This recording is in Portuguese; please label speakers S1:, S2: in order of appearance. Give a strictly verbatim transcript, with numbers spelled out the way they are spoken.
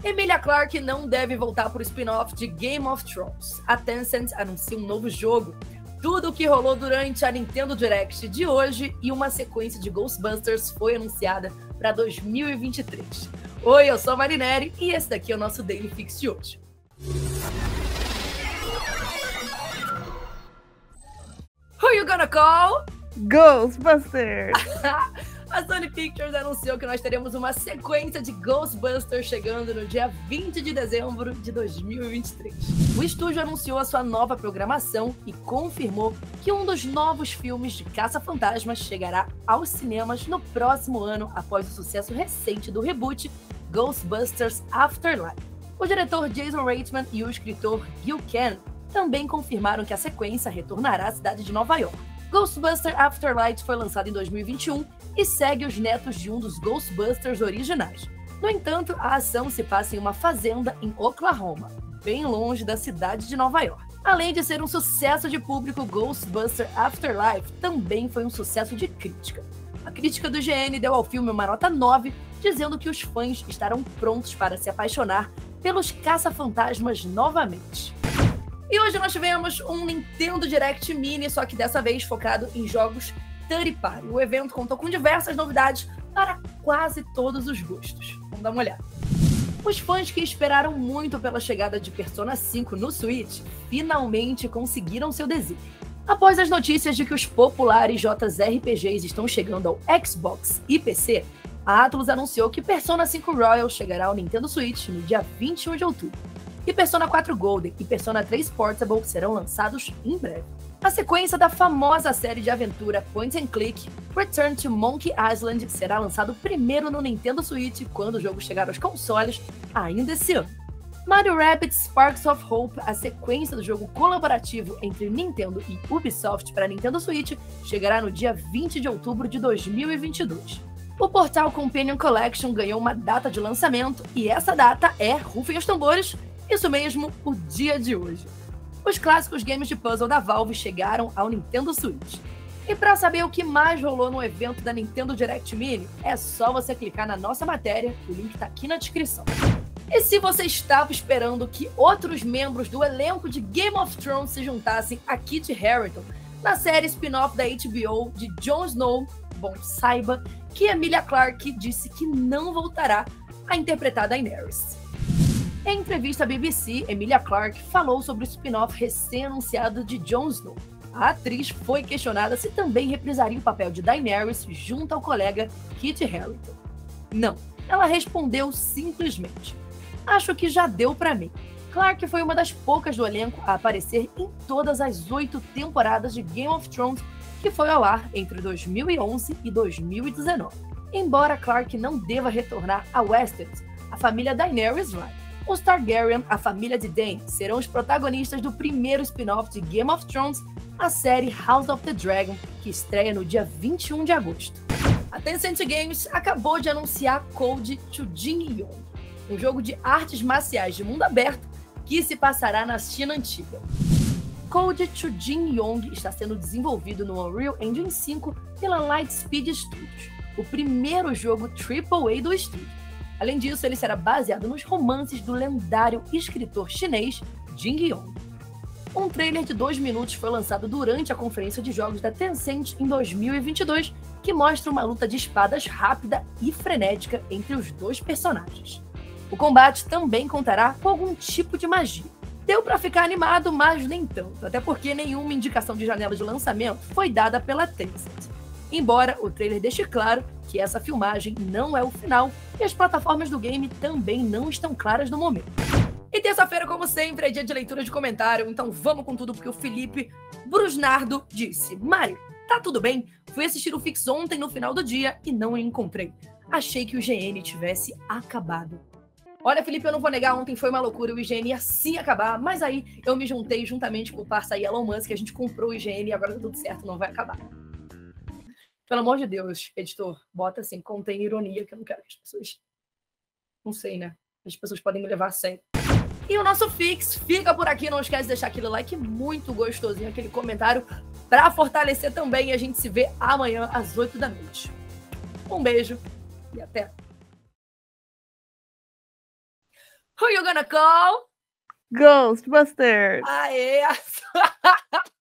S1: Emilia Clarke não deve voltar para o spin-off de Game of Thrones. A Tencent anuncia um novo jogo. Tudo o que rolou durante a Nintendo Direct de hoje e uma sequência de Ghostbusters foi anunciada para dois mil e vinte e três. Oi, eu sou a Marineri e esse daqui é o nosso Daily Fix de hoje. Who you gonna call?
S2: Ghostbusters!
S1: A Sony Pictures anunciou que nós teremos uma sequência de Ghostbusters chegando no dia vinte de dezembro de dois mil e vinte e três. O estúdio anunciou a sua nova programação e confirmou que um dos novos filmes de Caça-Fantasmas chegará aos cinemas no próximo ano após o sucesso recente do reboot Ghostbusters Afterlife. O diretor Jason Reitman e o escritor Gil Kane também confirmaram que a sequência retornará à cidade de Nova York. Ghostbusters Afterlife foi lançado em dois mil e vinte e um e segue os netos de um dos Ghostbusters originais. No entanto, a ação se passa em uma fazenda em Oklahoma, bem longe da cidade de Nova York. Além de ser um sucesso de público, Ghostbusters Afterlife também foi um sucesso de crítica. A crítica do G N deu ao filme uma nota nove, dizendo que os fãs estarão prontos para se apaixonar pelos caça-fantasmas novamente. E hoje nós tivemos um Nintendo Direct Mini, só que dessa vez focado em jogos Third Party. O evento contou com diversas novidades para quase todos os gostos. Vamos dar uma olhada. Os fãs que esperaram muito pela chegada de Persona cinco no Switch finalmente conseguiram seu desejo. Após as notícias de que os populares J R P Gs estão chegando ao Xbox e P C, a Atlus anunciou que Persona cinco Royal chegará ao Nintendo Switch no dia vinte e um de outubro. E Persona quatro Golden e Persona três Portable serão lançados em breve. A sequência da famosa série de aventura Point and Click, Return to Monkey Island, será lançado primeiro no Nintendo Switch quando o jogo chegar aos consoles ainda esse ano. Mario Rabbids Sparks of Hope, a sequência do jogo colaborativo entre Nintendo e Ubisoft para Nintendo Switch, chegará no dia vinte de outubro de dois mil e vinte e dois. O Portal Companion Collection ganhou uma data de lançamento e essa data é, rufem os tambores, isso mesmo, o dia de hoje. Os clássicos games de puzzle da Valve chegaram ao Nintendo Switch. E para saber o que mais rolou no evento da Nintendo Direct Mini, é só você clicar na nossa matéria, o link está aqui na descrição. E se você estava esperando que outros membros do elenco de Game of Thrones se juntassem a Kit Harington na série spin-off da H B O de Jon Snow, bom, saiba que Emilia Clarke disse que não voltará a interpretar Daenerys. Em entrevista à B B C, Emilia Clarke falou sobre o spin-off recém-anunciado de Jon Snow. A atriz foi questionada se também reprisaria o papel de Daenerys junto ao colega Kit Harington. Não, ela respondeu simplesmente: "Acho que já deu pra mim." Clarke foi uma das poucas do elenco a aparecer em todas as oito temporadas de Game of Thrones, que foi ao ar entre dois mil e onze e dois mil e dezenove. Embora Clarke não deva retornar a Westeros, a família Daenerys vai. Os Targaryen, a família de Dany, serão os protagonistas do primeiro spin-off de Game of Thrones, a série House of the Dragon, que estreia no dia vinte e um de agosto. A Tencent Games acabou de anunciar Code Chujin Yong, um jogo de artes marciais de mundo aberto que se passará na China antiga. Code Chujin Yong está sendo desenvolvido no Unreal Engine cinco pela Lightspeed Studios, o primeiro jogo triplo A do estúdio. Além disso, ele será baseado nos romances do lendário escritor chinês Jing Yong. Um trailer de dois minutos foi lançado durante a conferência de jogos da Tencent em dois mil e vinte e dois, que mostra uma luta de espadas rápida e frenética entre os dois personagens. O combate também contará com algum tipo de magia. Deu pra ficar animado, mas nem tanto, até porque nenhuma indicação de janela de lançamento foi dada pela Tencent. Embora o trailer deixe claro que essa filmagem não é o final e as plataformas do game também não estão claras no momento. E terça-feira, como sempre, é dia de leitura de comentário, então vamos com tudo porque o Felipe Brusnardo disse: "Mari, tá tudo bem? Fui assistir o Fix ontem no final do dia e não o encontrei. Achei que o G N tivesse acabado." Olha, Felipe, eu não vou negar, ontem foi uma loucura, o I G N ia sim acabar, mas aí eu me juntei juntamente com o parceiro Elon Musk, a gente comprou o I G N e agora tá tudo certo, não vai acabar. Pelo amor de Deus, editor, bota assim, contém ironia, que eu não quero que as pessoas... Não sei, né? As pessoas podem me levar a sério. E o nosso Fix fica por aqui. Não esquece de deixar aquele like muito gostosinho, aquele comentário para fortalecer também. E a gente se vê amanhã às oito da noite. Um beijo e até! Who you gonna call?
S2: Ghostbusters!
S1: Aê!